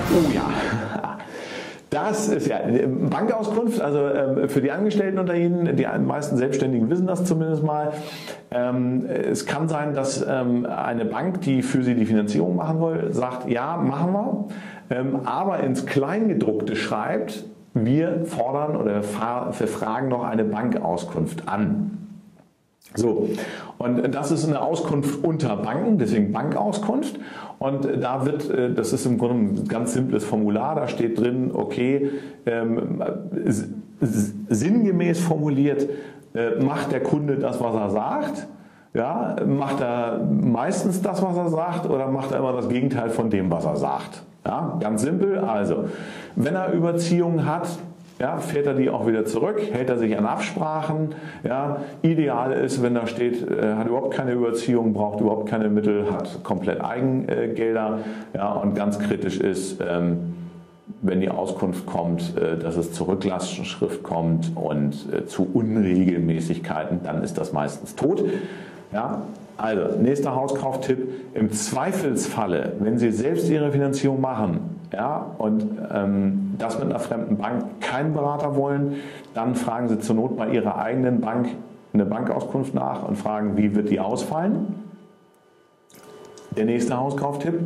Oh ja, das ist ja Bankauskunft, also für die Angestellten unter Ihnen, die meisten Selbstständigen wissen das zumindest mal. Es kann sein, dass eine Bank, die für Sie die Finanzierung machen will, sagt, ja, machen wir, aber ins Kleingedruckte schreibt, wir fordern oder wir fragen noch eine Bankauskunft an. So, und das ist eine Auskunft unter Banken, deswegen Bankauskunft. Und da wird, das ist im Grunde ein ganz simples Formular, da steht drin, okay, sinngemäß formuliert, macht der Kunde das, was er sagt? Ja, macht er meistens das, was er sagt, oder macht er immer das Gegenteil von dem, was er sagt? Ja, ganz simpel, also, wenn er Überziehungen hat, ja, fährt er die auch wieder zurück, hält er sich an Absprachen. Ja, ideal ist, wenn da steht, hat überhaupt keine Überziehung, braucht überhaupt keine Mittel, hat komplett Eigengelder. Ja, und ganz kritisch ist, wenn die Auskunft kommt, dass es zur Rücklastschrift kommt und zu Unregelmäßigkeiten, dann ist das meistens tot. Ja, also, nächster Hauskauftipp, im Zweifelsfalle, wenn Sie selbst Ihre Finanzierung machen, ja, und das mit einer fremden Bank keinen Berater wollen, dann fragen Sie zur Not bei Ihrer eigenen Bank eine Bankauskunft nach und fragen, wie wird die ausfallen? Der nächste Hauskauftipp.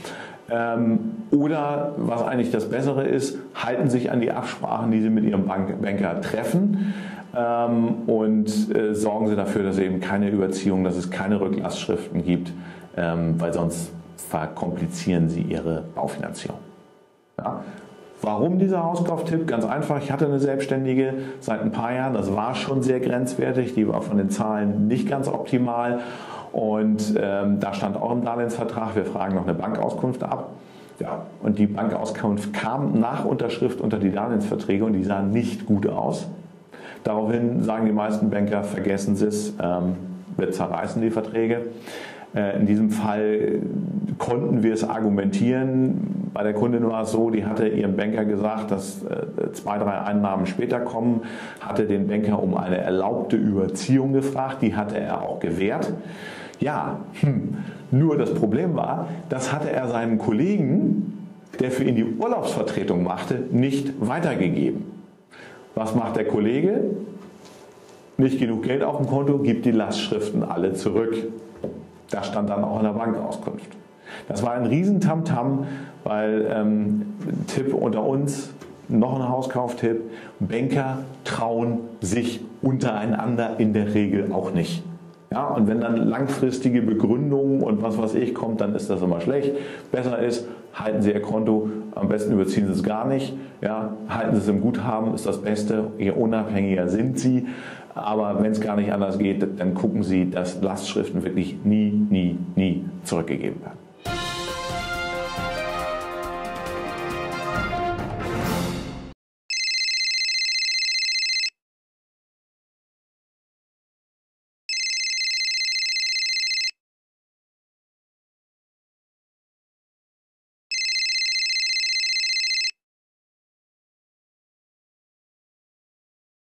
Oder was eigentlich das Bessere ist, halten sich an die Absprachen, die Sie mit Ihrem Banker treffen, und sorgen Sie dafür, dass es eben keine Überziehung, dass es keine Rücklastschriften gibt, weil sonst verkomplizieren Sie Ihre Baufinanzierung. Ja. Warum dieser Hauskauftipp? Ganz einfach, ich hatte eine Selbstständige seit ein paar Jahren, das war schon sehr grenzwertig, die war von den Zahlen nicht ganz optimal und da stand auch im Darlehensvertrag, wir fragen noch eine Bankauskunft ab. Ja, und die Bankauskunft kam nach Unterschrift unter die Darlehensverträge und die sahen nicht gut aus. Daraufhin sagen die meisten Banker, vergessen Sie es, wir zerreißen die Verträge. In diesem Fall konnten wir es argumentieren. Bei der Kundin war es so, die hatte ihrem Banker gesagt, dass 2, 3 Einnahmen später kommen, hatte den Banker um eine erlaubte Überziehung gefragt, die hatte er auch gewährt. Ja, nur das Problem war, das hatte er seinem Kollegen, der für ihn die Urlaubsvertretung machte, nicht weitergegeben. Was macht der Kollege? Nicht genug Geld auf dem Konto, gibt die Lastschriften alle zurück. Das stand dann auch in der Bankauskunft. Das war ein riesen Tamtam, weil Tipp unter uns, noch ein Hauskauftipp, Banker trauen sich untereinander in der Regel auch nicht. Ja, und wenn dann langfristige Begründungen und was weiß ich kommt, dann ist das immer schlecht. Besser ist, halten Sie Ihr Konto, am besten überziehen Sie es gar nicht. Ja, halten Sie es im Guthaben, ist das Beste, je unabhängiger sind Sie. Aber wenn es gar nicht anders geht, dann gucken Sie, dass Lastschriften wirklich nie zurückgegeben werden.